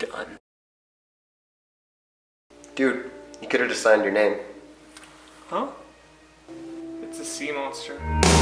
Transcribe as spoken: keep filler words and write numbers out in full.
Done. Dude, you could have just signed your name. Huh? It's a sea monster.